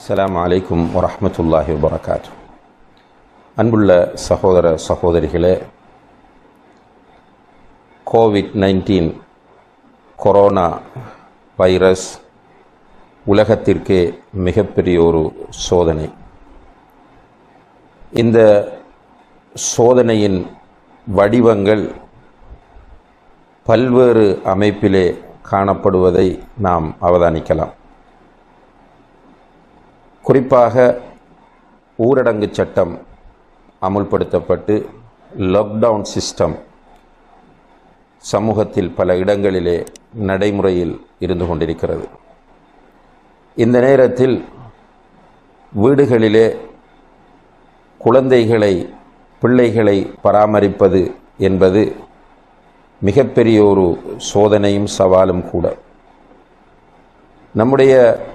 அஸ்ஸலாமு அலைக்கும் வரஹ்மத்துல்லாஹி வபரகாத்துஹு. அன்புள்ள சகோதர சகோதரிகளே, கோவிட்-19 கொரோனா வைரஸ் உலகத்திற்கே மிகப்பெரிய ஒரு சோதனை. இந்த சோதனையின் வடிவங்கள் பல்வேறு அமைப்பிலே காணப்படுவதை நாம் அவதானிக்கலாம். குறிப்பாக ஊரடங்கு சட்டம் அமுல்படுத்தப்பட்டு லாக்டவுன் சிஸ்டம் சமூகத்தில் பல இடங்களிலே நடைமுறையில் இருந்து கொண்டிருக்கிறது. இந்த நேரத்தில் வீடுகளிலே பிள்ளைகளை பராமரிப்பது என்பது மிகப்பெரிய ஒரு சோதனையும் சவாலும் கூட. நம்முடைய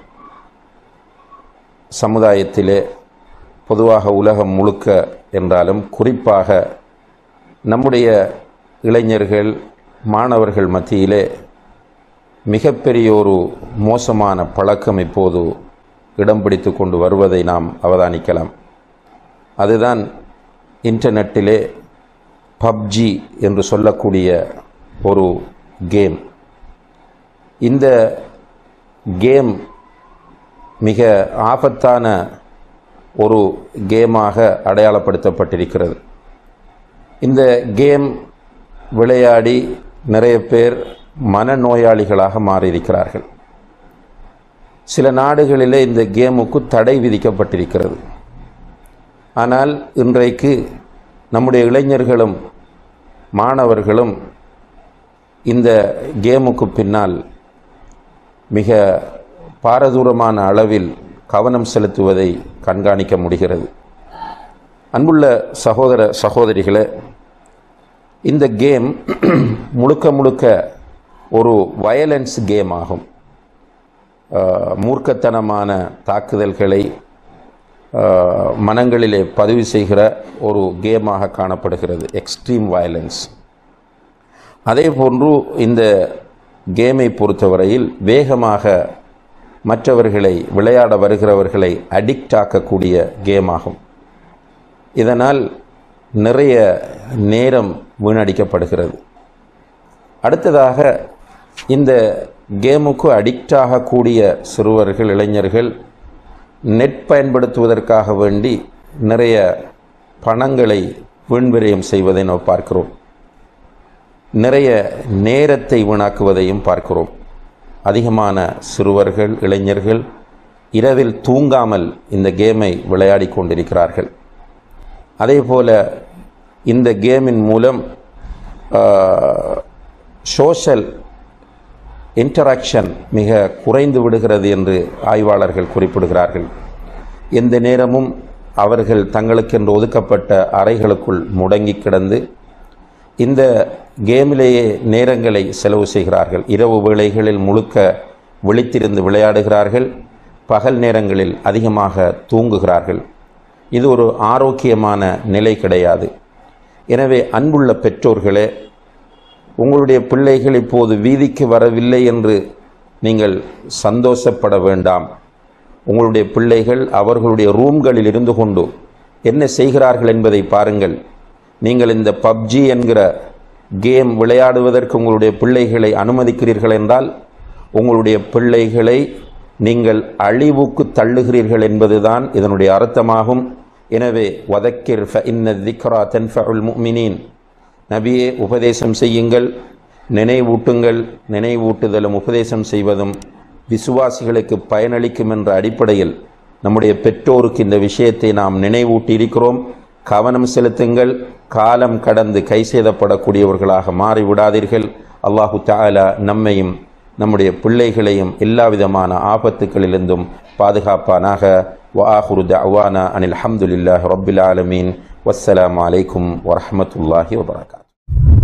சமுதாயத்திலே, பொதுவாக உலகம் முழுக்க என்றாலும் குறிப்பாக நம்முடைய இளைஞர்கள் மாணவர்கள் மத்தியிலே மிகப்பெரிய ஒரு மோசமான பழக்கம் இப்போது இடம் பிடித்து கொண்டு வருவதை நாம் அவதானிக்கலாம். அதுதான் இன்டர்நெட்டிலே பப்ஜி என்று சொல்லக்கூடிய ஒரு கேம். இந்த கேம் மிக ஆபத்தான ஒரு கேமாக அடையாளப்படுத்தப்பட்டிருக்கிறது. இந்த கேம் விளையாடி நிறைய பேர் மனநோயாளிகளாக மாறியிருக்கிறார்கள். சில நாடுகளிலே இந்த கேமுக்கு தடை விதிக்கப்பட்டிருக்கிறது. ஆனால் இன்றைக்கு நம்முடைய இளைஞர்களும் மாணவர்களும் இந்த கேமுக்கு பின்னால் மிக பாரதூரமான அளவில் கவனம் செலுத்துவதை கண்காணிக்க முடிகிறது. அன்புள்ள சகோதர சகோதரிகளே, இந்த கேம் முழுக்க ஒரு வயலன்ஸ் கேம் ஆகும். மூர்க்கத்தனமான தாக்குதல்களை மனங்களிலே பதிவு செய்கிற ஒரு கேமாக காணப்படுகிறது, எக்ஸ்ட்ரீம் வயலன்ஸ். அதே போன்று இந்த கேமை பொறுத்தவரையில் வேகமாக மற்றவர்களை விளையாட வருகிறவர்களை அடிக்ட் ஆக்கக்கூடிய கேம் ஆகும். இதனால் நிறைய நேரம் வீணடிக்கப்படுகிறது. அடுத்ததாக, இந்த கேமுக்கு அடிக்ட் ஆகக்கூடிய சிறுவர்கள் இளைஞர்கள் நெட் பயன்படுத்துவதற்காக வேண்டி நிறைய பணங்களை வீண்விரயம் செய்வதை நாம் பார்க்கிறோம். நிறைய நேரத்தை வீணாக்குவதையும் பார்க்கிறோம். அதிகமான சிறுவர்கள் இளைஞர்கள் இரவில் தூங்காமல் இந்த கேமை விளையாடி கொண்டிருக்கிறார்கள். அதே போல இந்த கேமின் மூலம் சோஷியல் இன்டராக்ஷன் மிக குறைந்து விடுகிறது என்று ஆய்வாளர்கள் குறிப்பிடுகிறார்கள். எந்த நேரமும் அவர்கள் தங்களுக்கென்று ஒதுக்கப்பட்ட அறைகளுக்குள் முடங்கி கிடந்து இந்த கேமிலேயே நேரங்களை செலவு செய்கிறார்கள். இரவு வேளைகளில் முழுக்க விழித்திருந்து விளையாடுகிறார்கள். பகல் நேரங்களில் அதிகமாக தூங்குகிறார்கள். இது ஒரு ஆரோக்கியமான நிலை கிடையாது. எனவே அன்புள்ள பெற்றோர்களே, உங்களுடைய பிள்ளைகள் இப்போது வீதிக்கு வரவில்லை என்று நீங்கள் சந்தோஷப்பட வேண்டாம். உங்களுடைய பிள்ளைகள் அவர்களுடைய ரூம்களில் இருந்து கொண்டு என்ன செய்கிறார்கள் என்பதை பாருங்கள். நீங்கள் இந்த பப்ஜி என்கிற கேம் விளையாடுவதற்கு உங்களுடைய பிள்ளைகளை அனுமதிக்கிறீர்கள் என்றால் உங்களுடைய பிள்ளைகளை நீங்கள் அழிவுக்கு தள்ளுகிறீர்கள் என்பதுதான் இதனுடைய அர்த்தமாகும். எனவே வதக்கிர் ஃபஇன்ன ذிக்ரா தன்ஃபஉல் முஃமினீன், நபியே உபதேசம் செய்யுங்கள், நினைவூட்டுங்கள். நினைவூட்டுதலும் உபதேசம் செய்வதும் விசுவாசிகளுக்கு பயனளிக்கும் என்ற அடிப்படையில் நம்முடைய பெற்றோருக்கு இந்த விஷயத்தை நாம் நினைவூட்டி இருக்கிறோம். கவனம் செலுத்துங்கள். காலம் கடந்து கை சேதப்படக்கூடியவர்களாக மாறிவிடாதீர்கள். அல்லாஹு தஆலா நம்மையும் நம்முடைய பிள்ளைகளையும் எல்லா விதமான ஆபத்துக்களிலிருந்தும் பாதுகாப்பானாக. வஆஹிரு தஅவானா அனில் ஹம்துலில்லாஹி ரப்பில் ஆலமீன். வஸ்ஸலாமு அலைக்கும் வரஹ்மத்துல்லாஹி வபரகாத்துஹு.